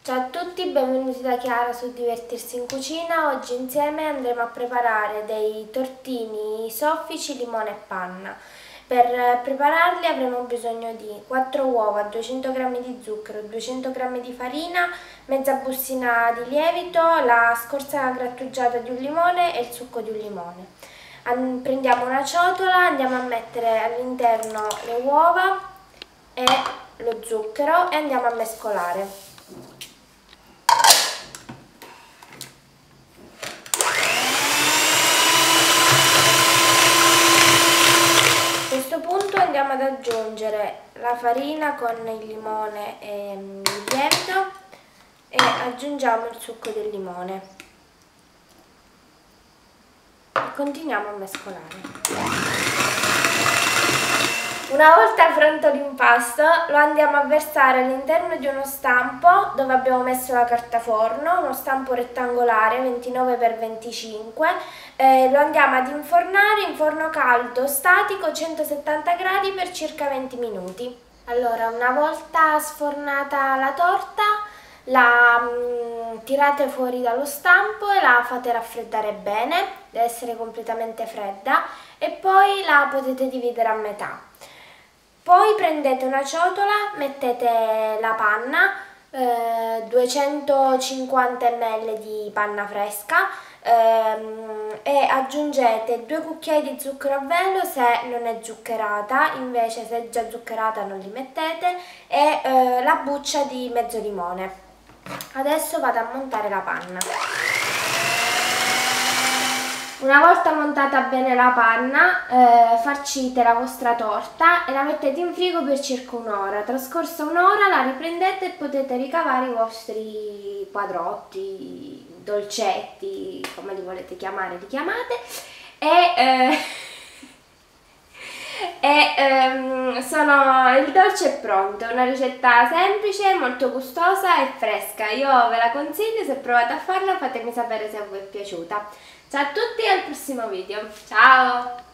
Ciao a tutti, benvenuti da Chiara su Divertirsi in Cucina. Oggi insieme andremo a preparare dei tortini soffici, limone e panna. Per prepararli avremo bisogno di 4 uova, 200 g di zucchero, 200 g di farina, mezza bustina di lievito, la scorza grattugiata di un limone e il succo di un limone. Prendiamo una ciotola, andiamo a mettere all'interno le uova e lo zucchero e andiamo a mescolare. A questo punto andiamo ad aggiungere la farina con il limone e il lievito e aggiungiamo il succo del limone e continuiamo a mescolare. Una volta pronto l'impasto lo andiamo a versare all'interno di uno stampo dove abbiamo messo la carta forno, uno stampo rettangolare 29x25, lo andiamo ad infornare in forno caldo statico 170 gradi per circa 20 minuti. Allora, una volta sfornata la torta la tirate fuori dallo stampo e la fate raffreddare bene, deve essere completamente fredda, e poi la potete dividere a metà. Poi prendete una ciotola, mettete la panna, 250 ml di panna fresca e aggiungete 2 cucchiai di zucchero a velo se non è zuccherata, invece se è già zuccherata non li mettete, e la buccia di mezzo limone. Adesso vado a montare la panna. Una volta montata bene la panna, farcite la vostra torta e la mettete in frigo per circa un'ora. Trascorsa un'ora la riprendete e potete ricavare i vostri quadrotti, dolcetti, come li volete chiamare, li chiamate. Il dolce è pronto, è una ricetta semplice, molto gustosa e fresca. Io ve la consiglio, se provate a farla fatemi sapere se a voi è piaciuta. Ciao a tutti e al prossimo video, ciao!